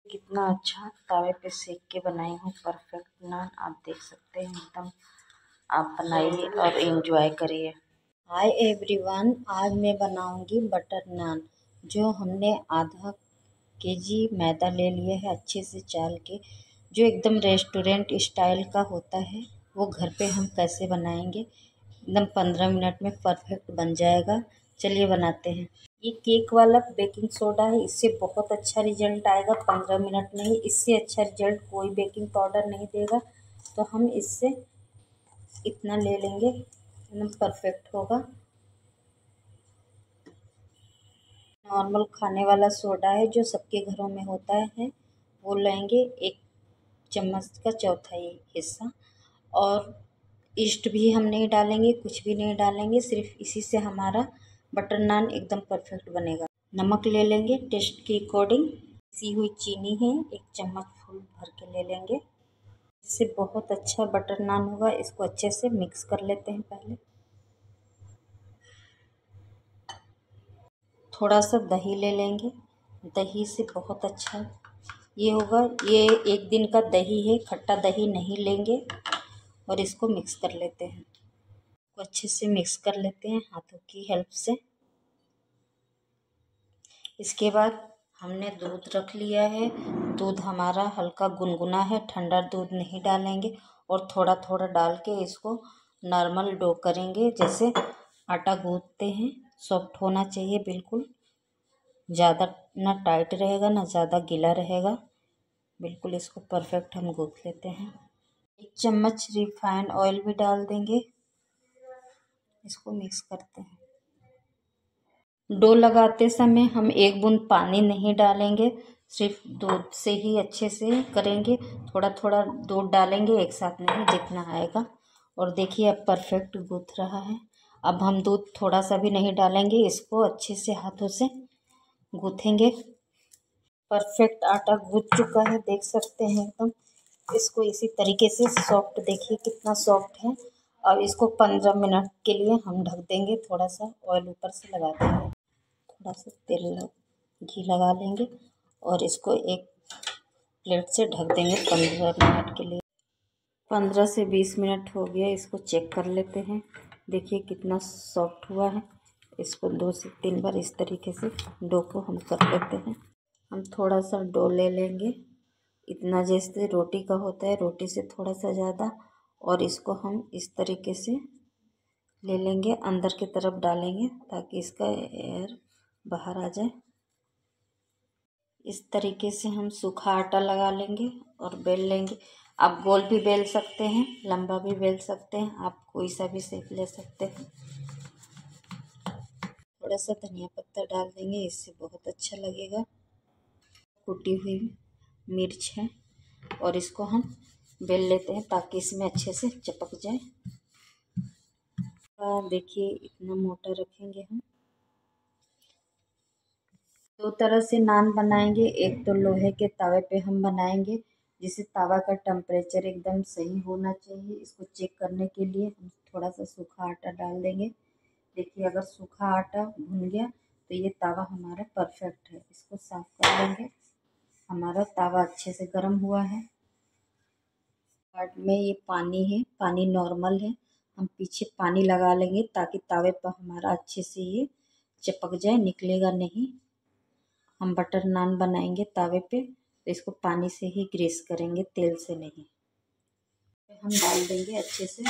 कितना अच्छा तवे पे सेक के बनाई हूँ परफेक्ट नान। आप देख सकते हैं एकदम। आप बनाइए और एंजॉय करिए। हाय एवरीवन, आज मैं बनाऊंगी बटर नान। जो हमने आधा केजी मैदा ले लिया है अच्छे से चाल के, जो एकदम रेस्टोरेंट स्टाइल का होता है, वो घर पे हम कैसे बनाएंगे। एकदम 15 मिनट में परफेक्ट बन जाएगा। चलिए बनाते हैं। ये केक वाला बेकिंग सोडा है, इससे बहुत अच्छा रिजल्ट आएगा 15 मिनट में ही। इससे अच्छा रिजल्ट कोई बेकिंग पाउडर नहीं देगा। तो हम इससे इतना ले लेंगे, एकदम परफेक्ट होगा। नॉर्मल खाने वाला सोडा है जो सबके घरों में होता है, वो लेंगे 1 चम्मच का चौथाई हिस्सा। और ईस्ट भी हम नहीं डालेंगे, कुछ भी नहीं डालेंगे, सिर्फ इसी से हमारा बटर नान एकदम परफेक्ट बनेगा। नमक ले लेंगे टेस्ट के अकॉर्डिंग। पिसी हुई चीनी है 1 चम्मच फुल भर के ले लेंगे। इससे बहुत अच्छा बटर नान होगा। इसको अच्छे से मिक्स कर लेते हैं पहले। थोड़ा सा दही ले लेंगे, दही से बहुत अच्छा ये होगा। ये 1 दिन का दही है, खट्टा दही नहीं लेंगे। और इसको मिक्स कर लेते हैं। इसको अच्छे से मिक्स कर लेते हैं हाथों की हेल्प से। इसके बाद हमने दूध रख लिया है। दूध हमारा हल्का गुनगुना है, ठंडा दूध नहीं डालेंगे। और थोड़ा थोड़ा डाल के इसको नॉर्मल डो करेंगे, जैसे आटा गूंथते हैं। सॉफ्ट होना चाहिए बिल्कुल, ज़्यादा ना टाइट रहेगा ना ज़्यादा गीला रहेगा। बिल्कुल इसको परफेक्ट हम गूंथ लेते हैं। 1 चम्मच रिफाइंड ऑयल भी डाल देंगे। इसको मिक्स करते हैं। डो लगाते समय हम 1 बूंद पानी नहीं डालेंगे, सिर्फ दूध से ही अच्छे से करेंगे। थोड़ा थोड़ा दूध डालेंगे, एक साथ नहीं, जितना आएगा। और देखिए अब परफेक्ट गूंथ रहा है। अब हम दूध थोड़ा सा भी नहीं डालेंगे, इसको अच्छे से हाथों से गूँथेंगे। परफेक्ट आटा गूँथ चुका है, देख सकते हैं एकदम। इसको इसी तरीके से सॉफ्ट, देखिए कितना सॉफ्ट है। अब इसको 15 मिनट के लिए हम ढक देंगे। थोड़ा सा ऑयल ऊपर से लगा देंगे, थोड़ा सा घी लगा लेंगे और इसको एक प्लेट से ढक देंगे 15 मिनट के लिए। 15 से 20 मिनट हो गया, इसको चेक कर लेते हैं। देखिए कितना सॉफ्ट हुआ है। इसको 2 से 3 बार इस तरीके से डो को हम कर लेते हैं। हम थोड़ा सा डो ले लेंगे, इतना जैसे रोटी का होता है, रोटी से थोड़ा सा ज़्यादा। और इसको हम इस तरीके से ले लेंगे, अंदर की तरफ डालेंगे ताकि इसका एयर बाहर आ जाए। इस तरीके से हम सूखा आटा लगा लेंगे और बेल लेंगे। आप गोल भी बेल सकते हैं, लंबा भी बेल सकते हैं, आप कोई सा भी शेप ले सकते हैं। थोड़ा सा धनिया पत्ता डाल देंगे, इससे बहुत अच्छा लगेगा। कुटी हुई मिर्च है और इसको हम बेल लेते हैं ताकि इसमें अच्छे से चिपक जाए। देखिए इतना मोटा रखेंगे हम। 2 तरह से नान बनाएंगे। एक तो लोहे के तवे पे हम बनाएंगे, जिसे तवा का टेम्परेचर एकदम सही होना चाहिए। इसको चेक करने के लिए हम थोड़ा सा सूखा आटा डाल देंगे। देखिए अगर सूखा आटा भुन गया तो ये तवा हमारा परफेक्ट है। इसको साफ कर लेंगे। हमारा तवा अच्छे से गर्म हुआ है। पार्ट में ये पानी है, पानी नॉर्मल है। हम पीछे पानी लगा लेंगे ताकि तवे पर हमारा अच्छे से ये चिपक जाए, निकलेगा नहीं। हम बटर नान बनाएंगे तवे पे, तो इसको पानी से ही ग्रीस करेंगे, तेल से नहीं। हम डाल देंगे अच्छे से।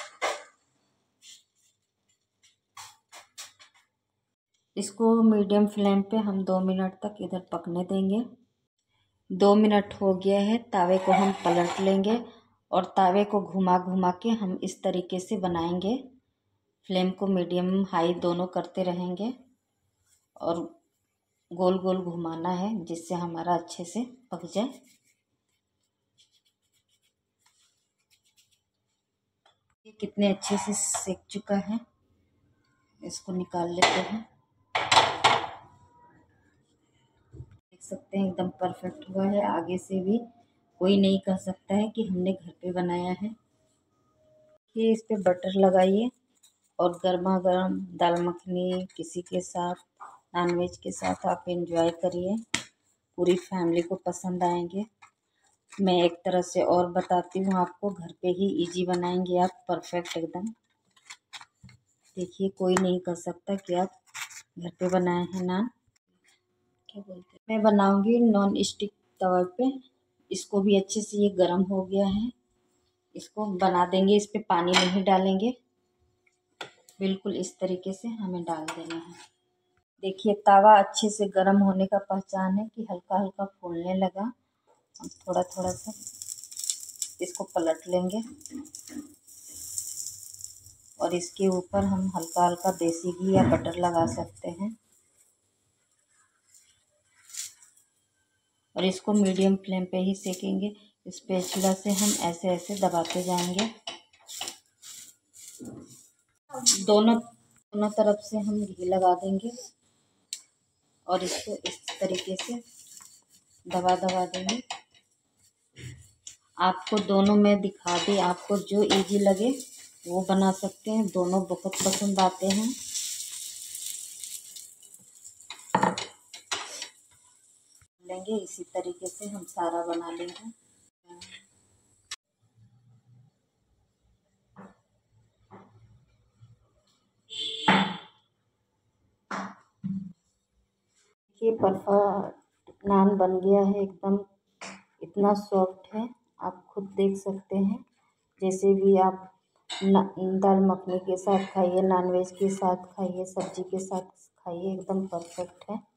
इसको मीडियम फ्लेम पे हम 2 मिनट तक इधर पकने देंगे। 2 मिनट हो गया है, तवे को हम पलट लेंगे और तवे को घुमा घुमा के हम इस तरीके से बनाएंगे। फ्लेम को मीडियम हाई दोनों करते रहेंगे और गोल गोल घुमाना है, जिससे हमारा अच्छे से पक जाए। ये कितने अच्छे से सेक चुका है। इसको निकाल लेते हैं। देख सकते हैं एकदम परफेक्ट हुआ है। आगे से भी कोई नहीं कह सकता है कि हमने घर पे बनाया है। ये इस पे बटर लगाइए और गर्मा गर्म दाल मखनी किसी के साथ, नॉनवेज के साथ आप एंजॉय करिए। पूरी फैमिली को पसंद आएंगे। मैं एक तरह से और बताती हूँ आपको, घर पे ही इजी बनाएंगे आप, परफेक्ट एकदम। देखिए कोई नहीं कर सकता कि आप घर पे बनाए हैं नान। क्या बोलते हैं, मैं बनाऊंगी नॉन स्टिक तवा पे। इसको भी अच्छे से, ये गर्म हो गया है, इसको बना देंगे। इस पे पानी नहीं डालेंगे, बिल्कुल इस तरीके से हमें डाल देना है। देखिए तवा अच्छे से गर्म होने का पहचान है कि हल्का हल्का फूलने लगा। हम थोड़ा थोड़ा सा इसको पलट लेंगे और इसके ऊपर हम हल्का हल्का देसी घी या बटर लगा सकते हैं और इसको मीडियम फ्लेम पे ही सेकेंगे। स्पैचुला से हम ऐसे ऐसे दबाते जाएंगे। दोनों तरफ से हम घी लगा देंगे और इसको इस तरीके से दबा देंगे। आपको दोनों में दिखा दी, आपको जो इजी लगे वो बना सकते हैं, दोनों बहुत पसंद आते हैं। लेंगे इसी तरीके से हम सारा बना लेंगे। ये परफेक्ट नान बन गया है एकदम, इतना सॉफ्ट है, आप खुद देख सकते हैं। जैसे भी आप दाल मखनी के साथ खाइए, नॉनवेज के साथ खाइए, सब्जी के साथ खाइए, एकदम परफेक्ट है।